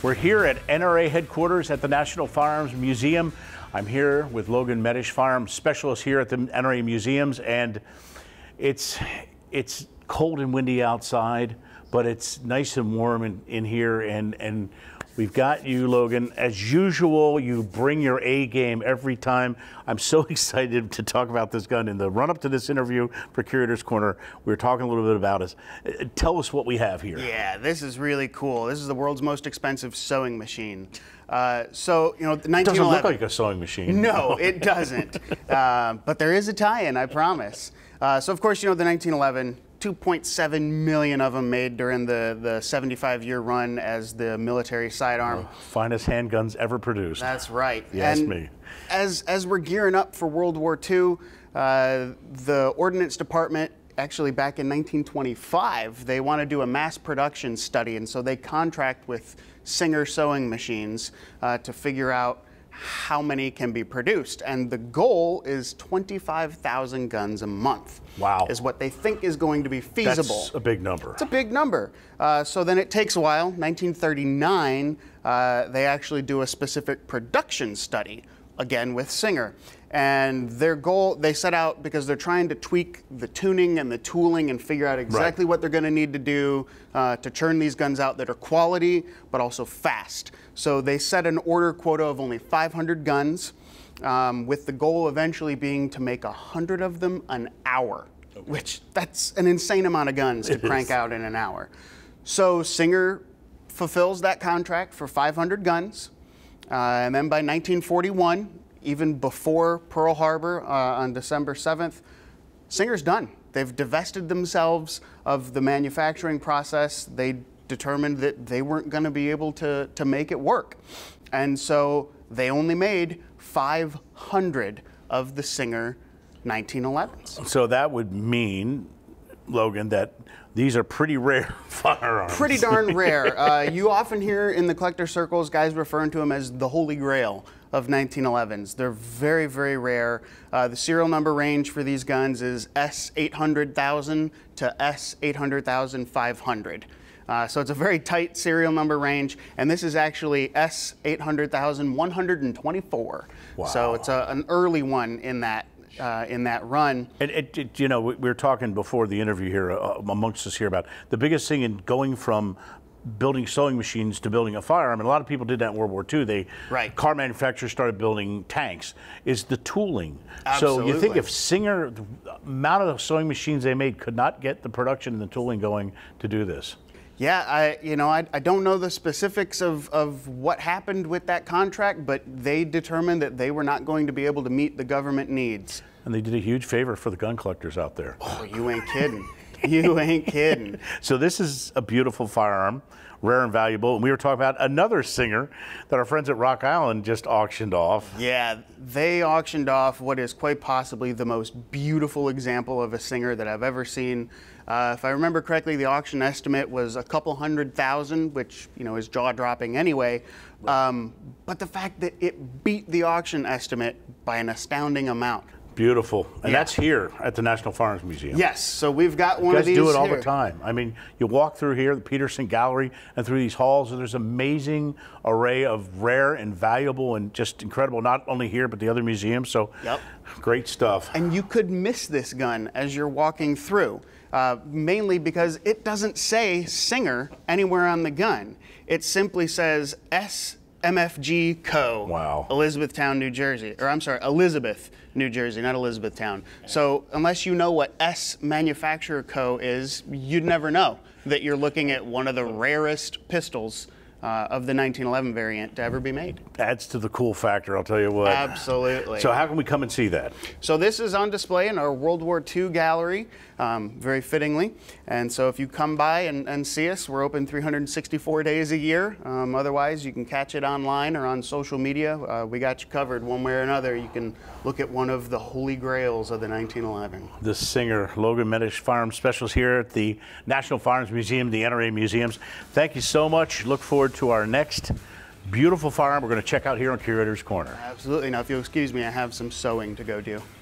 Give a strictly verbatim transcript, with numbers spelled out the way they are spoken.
We're here at N R A headquarters at the National Firearms Museum. I'm here with Logan Medish, firearms specialist here at the N R A Museums, and it's it's cold and windy outside, but it's nice and warm in, in here, and and we've got you, Logan. As usual, you bring your A game every time. I'm so excited to talk about this gun. In the run-up to this interview for Curator's Corner, we were talking a little bit about it. Tell us what we have here. Yeah, this is really cool. This is the world's most expensive sewing machine. Uh, so, you know, the nineteen eleven. It doesn't look like a sewing machine. No, it doesn't. uh, but there is a tie-in, I promise. Uh, so, of course, you know, the nineteen eleven, two point seven million of them made during the, the seventy-five year run as the military sidearm. Oh, finest handguns ever produced. That's right. You ask and me. As, as we're gearing up for World War Two, uh, the Ordnance Department, actually back in nineteen twenty-five, they want to do a mass production study, and so they contract with Singer sewing machines uh, to figure out how many can be produced. And the goal is twenty-five thousand guns a month. Wow. Is what they think is going to be feasible. That's a big number. It's a big number. Uh, so then it takes a while. nineteen thirty-nine, uh, they actually do a specific production study, again with Singer. And their goal, they set out, because they're trying to tweak the tuning and the tooling and figure out exactly right. what they're going to need to do uh, to churn these guns out that are quality, but also fast. So they set an order quota of only five hundred guns, um, with the goal eventually being to make one hundred of them an hour, okay. which that's an insane amount of guns to it crank is. out in an hour. So Singer fulfills that contract for five hundred guns, uh, and then by nineteen forty-one, even before Pearl Harbor uh, on December seventh, Singer's done. They've divested themselves of the manufacturing process. They determined that they weren't going to be able to, to make it work. And so they only made five hundred of the Singer nineteen elevens. So that would mean, Logan, that these are pretty rare firearms. Pretty darn rare. uh, you often hear in the collector circles guys referring to them as the Holy Grail of nineteen elevens. They're very, very rare. Uh, the serial number range for these guns is S eight hundred thousand to S eight hundred thousand five hundred. Uh, so it's a very tight serial number range, and this is actually S eight hundred thousand one hundred twenty-four. Wow. So it's a, an early one in that uh, in that run. And it, it, you know, we were talking before the interview here uh, amongst us here about the biggest thing in going from building sewing machines to building a firearm, and a lot of people did that in World War Two. They right. car manufacturers started building tanks. Is the tooling? Absolutely. So you think if Singer, the amount of sewing machines they made could not get the production and the tooling going to do this? Yeah, I you know I, I don't know the specifics of, of what happened with that contract, but they determined that they were not going to be able to meet the government needs. And they did a huge favor for the gun collectors out there. Oh, you ain't kidding. You ain't kidding. So this is a beautiful firearm, rare and valuable. And we were talking about another Singer that our friends at Rock Island just auctioned off. Yeah, they auctioned off what is quite possibly the most beautiful example of a Singer that I've ever seen. Uh, if I remember correctly, the auction estimate was a couple hundred thousand, which, you know, is jaw-dropping anyway. Um, but the fact that it beat the auction estimate by an astounding amount. Beautiful. And yeah. that's here at the National Firearms Museum. Yes, so we've got one you guys of these do it all here. the time. I mean, you walk through here, the Peterson Gallery, and through these halls, and there's an amazing array of rare and valuable and just incredible, not only here, but the other museums. So yep. great stuff. And you could miss this gun as you're walking through, uh, mainly because it doesn't say Singer anywhere on the gun. It simply says S M F G Co. Wow. Elizabethtown, New Jersey. Or I'm sorry, Elizabeth, New Jersey, not Elizabethtown. So unless you know what S Manufacturer Co. is, you'd never know that you're looking at one of the rarest pistols uh, of the nineteen eleven variant to ever be made. Adds to the cool factor, I'll tell you what. Absolutely. So how can we come and see that? So this is on display in our World War Two gallery, um, very fittingly. And so if you come by and, and see us, we're open three hundred sixty-four days a year. Um, otherwise, you can catch it online or on social media. Uh, we got you covered one way or another. You can look at one of the holy grails of the nineteen eleven. The Singer, Logan Medish, firearms specialist here at the National Firearms Museum, the N R A Museums. Thank you so much. Look forward to our next beautiful firearm we're going to check out here on Curator's Corner. Absolutely. Now, if you'll excuse me, I have some sewing to go do.